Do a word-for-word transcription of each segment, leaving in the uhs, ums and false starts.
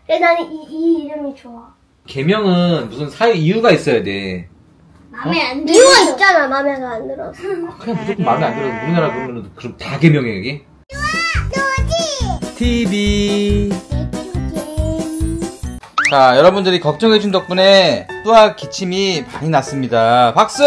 그래서 나는 이, 이 이름이 좋아. 개명은 무슨 사유 이유가 있어야 돼. 마음에 어? 안 들어. 이유가 있잖아. 마음에 안 들어서. 아, 그냥 무조건 마음에 안 들어서 우리나라 그러면 그럼 다 개명해 여기. 티비. 자, 여러분들이 걱정해준 덕분에 뚜아 기침이 많이 났습니다. 박수!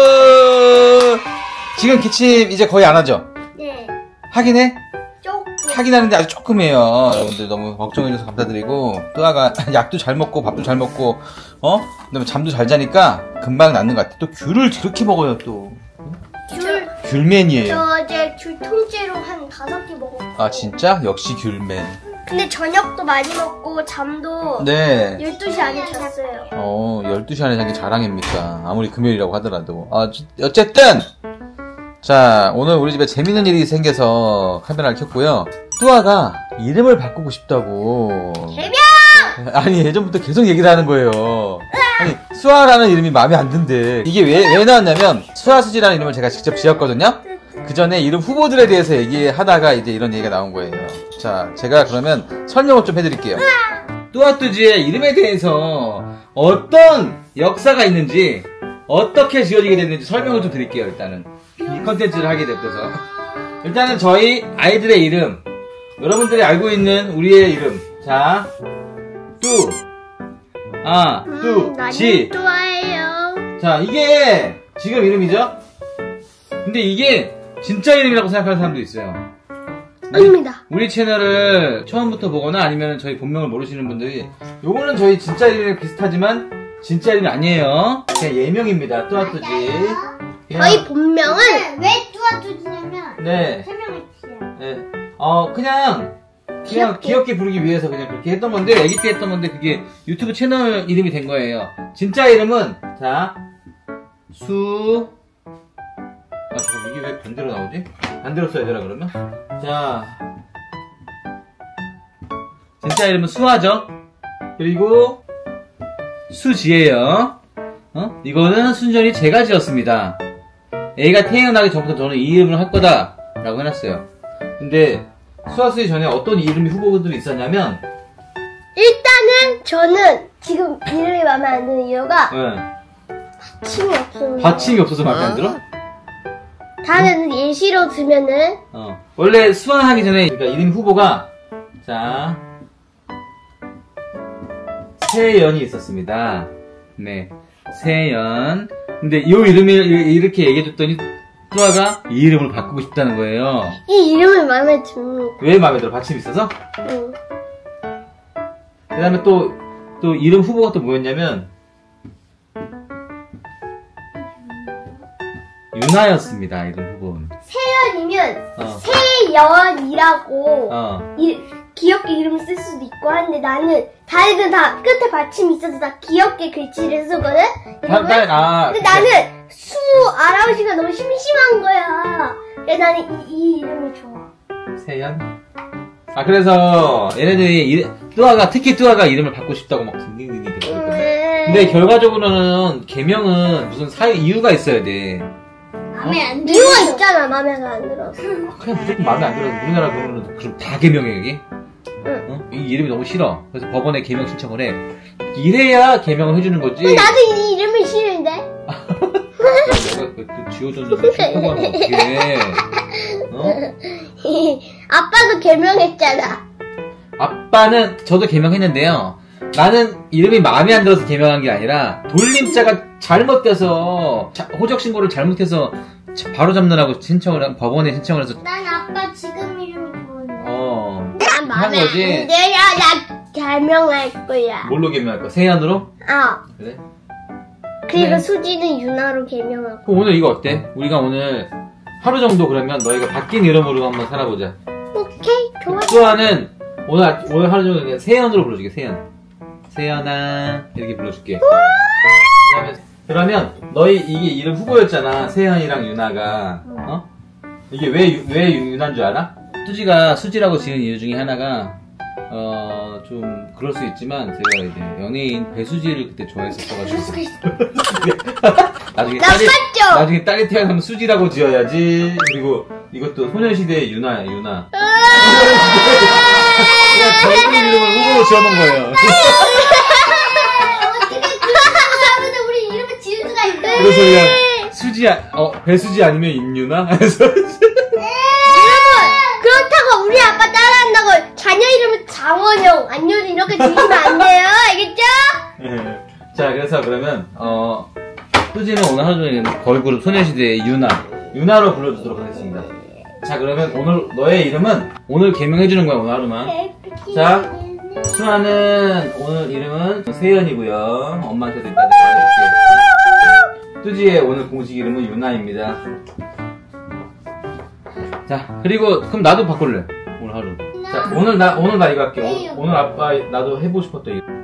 지금 기침 이제 거의 안 하죠? 네. 하긴 해? 조금. 하긴 하는데 아주 조금 해요. 여러분들 너무 걱정해줘서 감사드리고, 뚜아가 약도 잘 먹고 밥도 잘 먹고, 어? 그다음에 잠도 잘 자니까 금방 낫는 것 같아. 또 귤을 저렇게 먹어요, 또. 귤. 귤맨이에요. 저 어제 귤 통째로 한 다섯 개 먹었고. 아, 진짜? 역시 귤맨. 근데 저녁도 많이 먹고 잠도 네. 열두 시 안에 잤어요. 어, 열두 시 안에 잔 게 자랑입니까? 아무리 금요일이라고 하더라도. 아, 어쨌든! 자, 오늘 우리 집에 재밌는 일이 생겨서 카메라를 켰고요. 뚜아가 이름을 바꾸고 싶다고. 개명! 아니, 예전부터 계속 얘기를 하는 거예요. 아니, 수아라는 이름이 마음에 안 든대. 이게 왜, 왜 나왔냐면, 수아수지라는 이름을 제가 직접 지었거든요? 그 전에 이름 후보들에 대해서 얘기하다가 이제 이런 얘기가 나온 거예요. 자, 제가 그러면 설명을 좀 해드릴게요. 뚜아뚜지의 이름에 대해서 어떤 역사가 있는지, 어떻게 지어지게 됐는지 설명을 좀 드릴게요, 일단은. 이 컨텐츠를 하게 됐어서. 일단은 저희 아이들의 이름, 여러분들이 알고 있는 우리의 이름. 자, 뚜, 아, 뚜, 음, 지. 좋아해요. 자, 이게 지금 이름이죠? 근데 이게 진짜 이름이라고 생각하는 사람도 있어요. 아닙니다. 우리 채널을 처음부터 보거나 아니면 저희 본명을 모르시는 분들이 요거는 저희 진짜 이름이랑 비슷하지만 진짜 이름이 아니에요. 그냥 예명입니다. 뚜아뚜지. 저희 본명은 왜 뚜아뚜지냐면 네. 설명해 주세요. 네. 어, 그냥 그냥 귀엽게. 귀엽게 부르기 위해서 그냥 그렇게 했던 건데, 애기 때 했던 건데 그게 유튜브 채널 이름이 된 거예요. 진짜 이름은 자, 수 아, 잠깐, 이게 왜 반대로 나오지? 반대로 써야 되나, 그러면? 자. 진짜 이름은 수아죠? 그리고, 수지예요. 어? 이거는 순전히 제가 지었습니다. 애가 태어나기 전부터 저는 이 이름을 할 거다. 라고 해놨어요. 근데, 수아수지 전에 어떤 이름이 후보들이 있었냐면, 일단은 저는 지금 이름이 마음에 안 드는 이유가 네. 받침이 없어서. 받침이 없어서 마음에 안 들어? 다른 예시로 들면은 어. 원래 수환하기 전에, 그러니까 이름 후보가, 자, 세연이 있었습니다. 네. 세연. 근데 이 이름을 이렇게 얘기해줬더니, 뚜아가 이 이름을 바꾸고 싶다는 거예요. 이 이름이 마음에 듭니다. 왜 마음에 들어? 받침이 있어서? 응. 그 다음에 또, 또 이름 후보가 또 뭐였냐면, 유나였습니다, 이름 후보는. 세연이면 어. 세연이라고 어. 이, 귀엽게 이름을 쓸 수도 있고 하는데 나는 다른 다들 다 끝에 받침이 있어서 다 귀엽게 글씨를 쓰거든? 다, 다, 아. 근데 나는 수 아라우시가 너무 심심한 거야. 그래서 나는 이, 이 이름이 좋아. 세연? 아, 그래서 얘네들이 이, 뚜아가, 특히 뚜아가 이름을 바꾸고 싶다고 막 딩딩딩딩 대고 있거든. 근데 결과적으로는 개명은 무슨 사유 이유가 있어야 돼. 마음에 안 들어. 이유가 있잖아. 마음에 안 들어서. 아, 그냥 무조건 마음에 안 들어서 우리나라 그러면 그럼 다 개명해 여기? 응. 어? 이 이름이 너무 싫어. 그래서 법원에 개명 신청을 해. 이래야 개명을 해주는 거지. 근데 나도 이 이름이 싫은데. 내가 그, 그 지어줬는데 싫다고 하면 어떡해. 어? 아빠도 개명했잖아. 아빠는 저도 개명했는데요. 나는 이름이 마음에 안 들어서 개명한 게 아니라 돌림자가 잘못돼서 자, 호적 신고를 잘못해서 바로 잡느라고 신청을 한- 법원에 신청을 해서 난 아빠 지금 이름이 좋은데. 어 난 마음에 한 거지. 안 들어. 나 개명할 거야. 뭘로 개명할 거야? 세연으로? 어. 그래? 그리고 네. 수지는 유나로 개명하고. 그럼 오늘 이거 어때? 우리가 오늘 하루 정도 그러면 너희가 바뀐 이름으로 한번 살아보자. 오케이, 좋아. 수아는 오늘 아- 오늘 하루 종일 그냥 세연으로 불러줄게. 세연. 세연아 이렇게 불러줄게. 그다음에 그러면 너희 이게 이름 후보였잖아. 세연이랑 유나가. 어? 이게 왜 왜 유나인 줄 알아? 뚜지가 수지라고 지은 이유 중에 하나가 어 좀 그럴 수 있지만 제가 이제 연예인 배수지를 그때 좋아했었어가지고 나중에 딸이 나빴죠? 나중에 딸이 태어나면 수지라고 지어야지. 그리고 이것도 소녀시대의 유나야 유나. 그냥 저희 이름을 후보로 지어놓은 거예요. 하면 우리 이름을 지을 수가 있어요. 그래서 그냥 수지, 아, 어, 배수지 아니면 임유나? 그래서 여러분 그렇다고 우리 아빠 따라한다고 자녀 이름을 장원영, 안유리 이렇게 지으면 안 돼요. 알겠죠? 네. 자, 그래서 그러면 어 수지는 오늘 하루 종일 걸그룹 소녀시대의 유나 유나로 불러주도록 하겠습니다. 자, 그러면 오늘 너의 이름은 오늘 개명해주는 거야, 오늘 하루만. 자, 수아는 오늘 이름은 세연이고요. 엄마한테도 이따 말해줄게. 수지의 오늘 공식 이름은 유나입니다. 자, 그리고 그럼 나도 바꿀래, 오늘 하루. 자, 오늘 나 오늘 나 이거 할게. 오늘, 오늘 아빠 나도 해보고 싶었던 이름.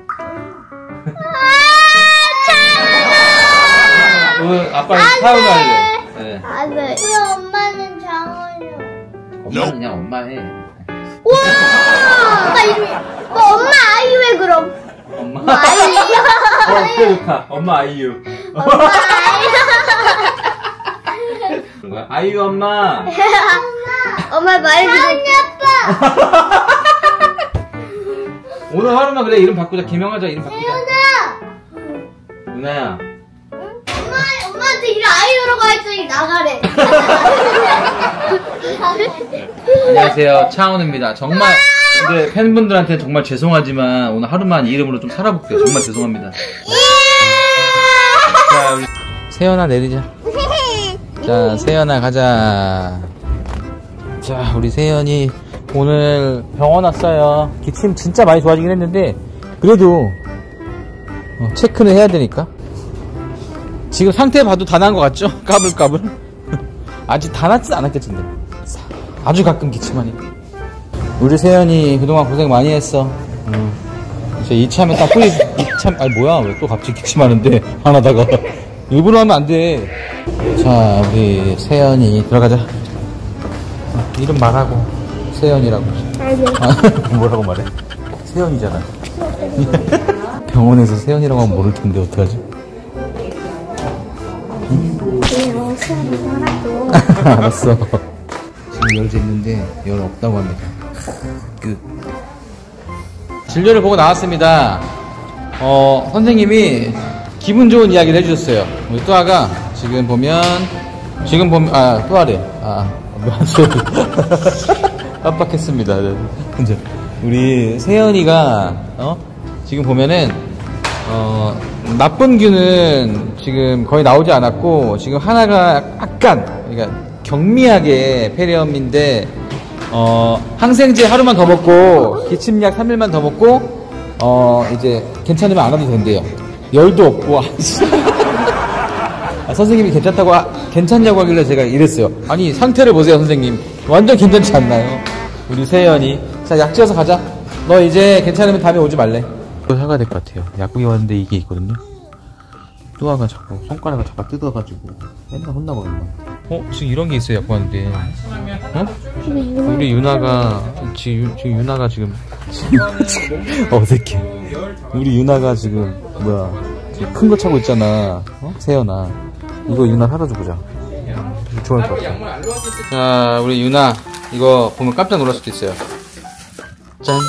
오늘 아빠는 차은우 할래. 네. 안 돼. 왜 엄마는 장원영? 엄마는 그냥 엄마 해. 와! 엄마 이름이 뭐 엄마 아이유 해 그럼. 엄마. 아이유. 어, 그래 좋다. 엄마 아이유. 엄마 아이유. 그런가? 아이유 엄마. 엄마 말해주고. 아빠. 오늘 하루만 그래 이름 바꾸자. 개명하자. 이름 바꾸자. 유나. 유나야. 엄마 엄마한테 이름 아이유라고 했더니 나가래. 안녕하세요. 차은우입니다. 정말 근데 팬분들한테 정말 죄송하지만 오늘 하루만 이 이름으로 좀 살아볼게요. 정말 죄송합니다. 자, 우리 세연아 내리자. 자, 세연아 가자. 자, 우리 세연이 오늘 병원 왔어요. 기침 진짜 많이 좋아지긴 했는데 그래도 어, 체크는 해야 되니까. 지금 상태 봐도 다 난 것 같죠? 까불까불. 아직 다 낫진 않았겠지. 근데 아주 가끔 기침하니. 우리 세연이 그동안 고생 많이 했어. 음. 이제 이참에 딱 뿌리 이참 아니 뭐야 왜 또 갑자기 기침하는데 화나다가 일부러 하면 안 돼. 자, 우리 세연이 들어가자. 어, 이름 말하고 세연이라고. 아, 뭐라고 말해? 세연이잖아. 병원에서 세연이라고 하면 모를 텐데 어떡하지? 알았어. 지금 열 쟀는데 열 없다고 합니다. 끝. 진료를 보고 나왔습니다. 어, 선생님이 기분 좋은 이야기를 해주셨어요. 우리 뚜아가 지금 보면 지금 보면 아 뚜아래 아 깜빡했습니다. 이제 우리 세연이가 어 지금 보면은 어 나쁜 균은 지금 거의 나오지 않았고 지금 하나가 약간 그러니까 경미하게 폐렴인데 어 항생제 하루만 더 먹고 기침약 삼 일만 더 먹고 어 이제 괜찮으면 안 와도 된대요. 열도 없고. 아, 선생님이 괜찮다고 아, 괜찮냐고 하길래 제가 이랬어요. 아니 상태를 보세요 선생님. 완전 괜찮지 않나요? 우리 세연이. 자, 약 지어서 가자. 너 이제 괜찮으면 다음에 오지 말래. 이거 사가야 될 것 같아요. 약국에 왔는데 이게 있거든요. 뚜아가 자꾸 손가락을 잡아 뜯어가지고 맨날 혼나거든요. 어? 지금 이런 게 있어요. 약국 왔는데. 어? 우리 유나가 지금, 지금 유나가 지금 어색해. 우리 유나가 지금 뭐야 큰 거 차고 있잖아. 어? 세연아 이거 유나 사다 줘보자. 좋아할 것 같아. 자, 우리 유나 이거 보면 깜짝 놀랄 수도 있어요. 짠.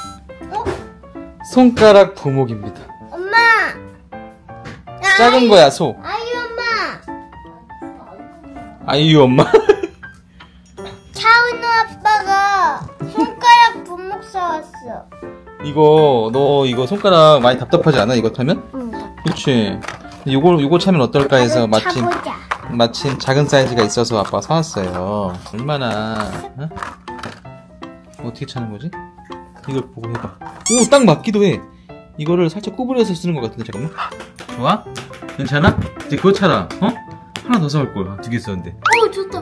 손가락 부목입니다. 엄마. 작은 거야 소. 아이유 엄마. 아이유 엄마. 차은우 아빠가 손가락 분목 사왔어. 이거 너 이거 손가락 많이 답답하지 않아? 이거 타면? 응. 그렇지. 요거 요거 차면 어떨까 해서 마침 차보자. 마침 작은 사이즈가 있어서 아빠가 사왔어요. 얼마나 어? 어떻게 차는 거지? 이걸 보고 해봐. 오, 딱 맞기도 해. 이거를 살짝 구부려서 쓰는 것 같은데 잠깐만. 좋아? 괜찮아? 이제 그거 차라. 어? 하나 더 사올 걸. 두 개 썼는데. 오 좋다.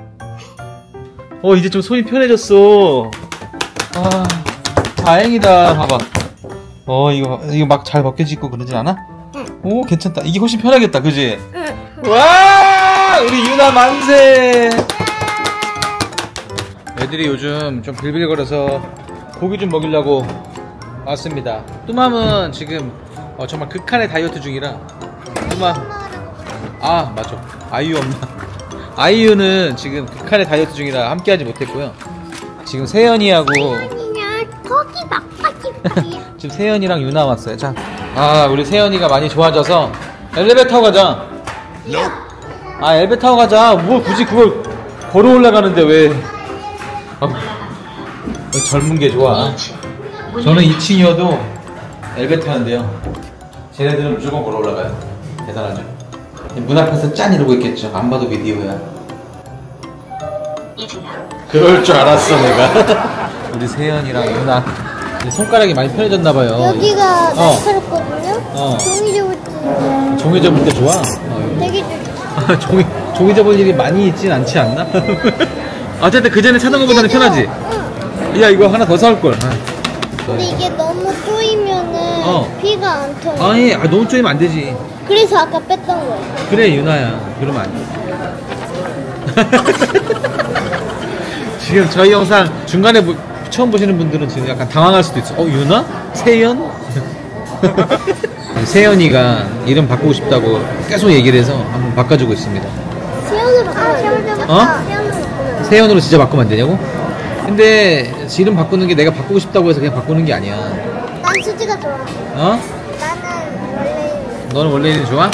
어, 이제 좀 손이 편해졌어. 아, 다행이다. 봐봐. 어, 이거 이거 막 잘 벗겨지고 그러진 않아? 응. 오, 괜찮다. 이게 훨씬 편하겠다, 그지? 응. 와, 우리 유나 만세. 애들이 요즘 좀 빌빌거려서 고기 좀 먹이려고 왔습니다. 뚜맘은 지금 어, 정말 극한의 다이어트 중이라. 뚜맘. 아, 맞아. 아이유 엄마. 아이유는 지금 극한의 다이어트 중이라 함께하지 못했고요. 지금 세연이하고 지금 세연이랑 유나 왔어요. 자, 아 우리 세연이가 많이 좋아져서 엘리베이터 타고 가자. 아 엘리베이터 타고 가자. 뭘 굳이 그걸 걸어 올라가는데 왜? 아, 젊은 게 좋아. 저는 이 층이어도 엘리베이터 타는데요. 쟤네들은 무조건 걸어 올라가요. 대단하죠. 문 앞에서 짠 이러고 있겠죠. 안 봐도 비디오야. 그럴 줄 알았어 내가. 우리 세연이랑 유나 손가락이 많이 편해졌나봐요. 여기가 어. 날카롭거든요? 어. 종이 접을 때 종이 접을 때 좋아? 어. 되게 좋죠. 종이, 종이 접을 일이 많이 있진 않지 않나? 어쨌든 그 전에 찾은 것보다는 편하지? 야 이거 하나 더 사올걸. 근데 이게 너무 쪼이면은 어. 피가 안 터요. 아니 아, 너무 쪼이면 안 되지. 그래서 아까 뺐던 거예요. 그래 유나야 그러면 안 돼. 지금 저희 영상 중간에 보, 처음 보시는 분들은 지금 약간 당황할 수도 있어. 어 유나? 세연? 세연이가 이름 바꾸고 싶다고 계속 얘기를 해서 한번 바꿔주고 있습니다. 세연으로 바꾸면 세연으로 어? 바꾸면 세연으로 진짜 바꾸면 안 되냐고? 근데 이름 바꾸는 게 내가 바꾸고 싶다고 해서 그냥 바꾸는 게 아니야. 난 수지가 좋아. 어? 나는 원래 너는 원래 이름 좋아?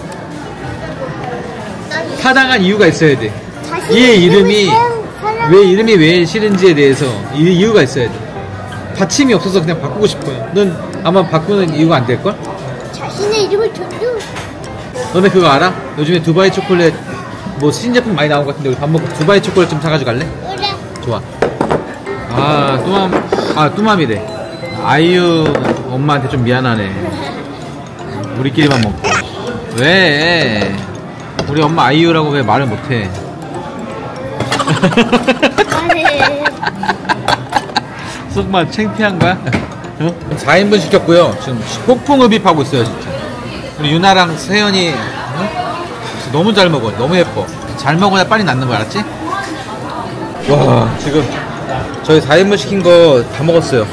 난 타당한 이유가 있어야 돼. 자신의 이 이름이 이름을 사용- 사용- 왜 이름이 왜 싫은지에 대해서 이, 이유가 있어야 돼. 받침이 없어서 그냥 바꾸고 싶어요. 넌 아마 바꾸는 이유가 안 될걸? 자신의 이름을 존중. 너네 그거 알아? 요즘에 두바이 초콜릿 뭐 신제품 많이 나온 것 같은데 우리 밥 먹고 두바이 초콜릿 좀 사가지고 갈래? 그래. 좋아. 아 뚜맘 아 뚜맘이래. 아이유 엄마한테 좀 미안하네. 우리끼리만 먹고. 왜? 우리 엄마 아이유라고 왜 말을 못해? 아니. 속만 창피한 거야? 어? 사 인분 시켰고요. 지금 폭풍흡입하고 있어요, 진짜. 우리 유나랑 세연이 어? 너무 잘 먹어. 너무 예뻐. 잘 먹어야 빨리 낫는 거 알았지? 와, 지금 저희 사 인분 시킨 거 다 먹었어요.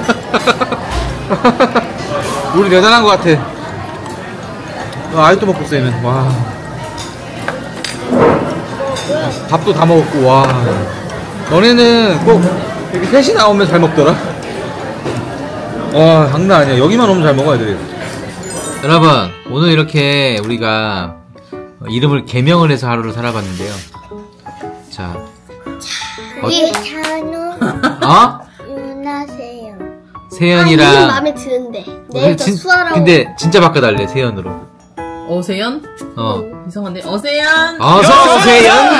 우리 대단한 거 같아. 어, 아직도 먹고 있어, 얘는. 와. 밥도 다 먹었고, 와. 너네는 꼭 이렇게 셋이 나오면 잘 먹더라. 와, 장난 아니야. 여기만 오면 잘 먹어, 애들이. 여러분, 오늘 이렇게 우리가 이름을 개명을 해서 하루를 살아봤는데요. 자, 우리 찬우, 어? 유나, 세연. 세연이랑. 아, 이름 마음에 드는데. 내일 더 진- 수아라고. 근데 진짜 바꿔달래, 세연으로. 어세연? 어. 이상한데 어세연? 어서 세연.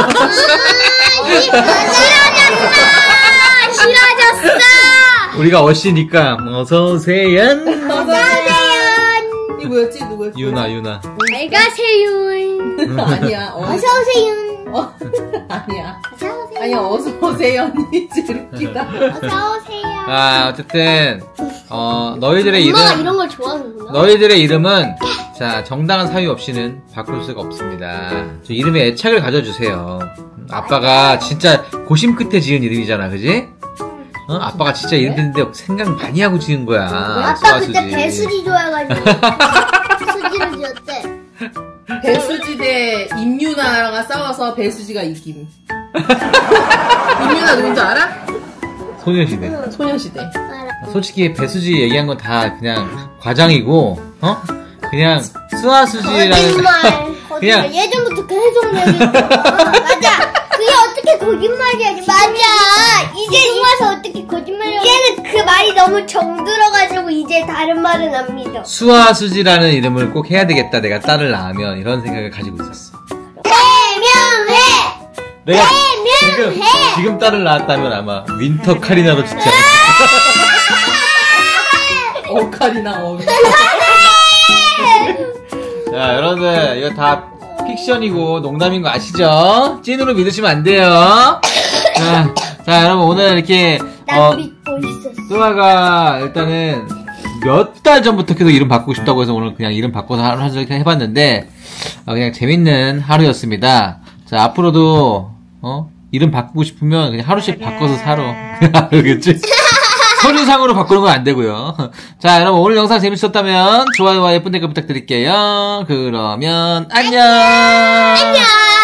싫어졌어. 우리가 어시니까 어서 세연. 어세연. 이 뭐였지? 누구였지? 유나, 유나. 내가 세윤. 아니야. 어, 어서 오세요. 어, 아니야. 어서 오세요. 아니야 어서 오세연이 제일 웃기다. 어서 오세요. 아, 어쨌든 어 너희들의 이름. 엄마가 이런 걸 좋아하는구나. 너희들의 이름은 자 정당한 사유 없이는 바꿀 수가 없습니다. 저 이름에 애착을 가져주세요. 아빠가 진짜 고심 끝에 지은 이름이잖아, 그지? 어? 아빠가 진짜 이름 듣는데 생각 많이 하고 지은 거야. 아빠 그때 수아수지. 배수지 좋아해가지고 수지를 지었대. 배수지 대 임유나랑 싸워서 배수지가 이김. 임유나 누군지 알아? 소녀시대. 소녀시대. 알아. 솔직히 배수지 얘기한 건 다 그냥 과장이고, 어? 그냥 수아수지라는 거짓말. 거짓말. 그냥- 예전부터 계속 얘기했잖아. 맞아. 그게 어떻게 거짓말이야? 맞아. 이제 와서 어떻게 거짓말이야? 이제는 그 말이 너무 정들어가지고 이제 다른 말은 안 믿어. 수아수지라는 이름을 꼭 해야 되겠다. 내가 딸을 낳으면 이런 생각을 가지고 있었어. 해명해. 내가 지금 지금 딸을 낳았다면 아마 윈터 카리나로 짓지 않을까. 어카리나 어. 자, 여러분들 이거 다 픽션이고 농담인 거 아시죠? 찐으로 믿으시면 안 돼요. 자, 자 여러분 오늘 이렇게 난 어, 믿고 있었어. 수아가 일단은 몇 달 전부터 계속 이름 바꾸고 싶다고 해서 오늘 그냥 이름 바꿔서 하루 하루 이렇게 해봤는데 어, 그냥 재밌는 하루였습니다. 자, 앞으로도 어 이름 바꾸고 싶으면 그냥 하루씩 바꿔서 살아. 알겠지? 서류상으로 바꾸는 건 안 되고요. 자, 여러분 오늘 영상 재밌었다면 좋아요와 예쁜 댓글 부탁드릴게요. 그러면 안녕. 안녕.